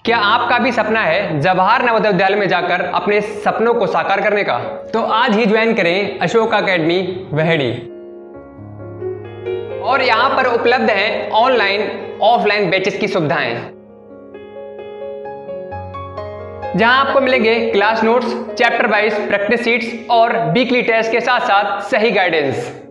क्या आपका भी सपना है जवाहर नवोदय विद्यालय में जाकर अपने सपनों को साकार करने का? तो आज ही ज्वाइन करें अशोक एकेडमी वहड़ी। और यहाँ पर उपलब्ध है ऑनलाइन ऑफलाइन बैचेस की सुविधाएं, जहां आपको मिलेंगे class notes, chapter wise practice sheets और वीकली टेस्ट के साथ साथ सही गाइडेंस।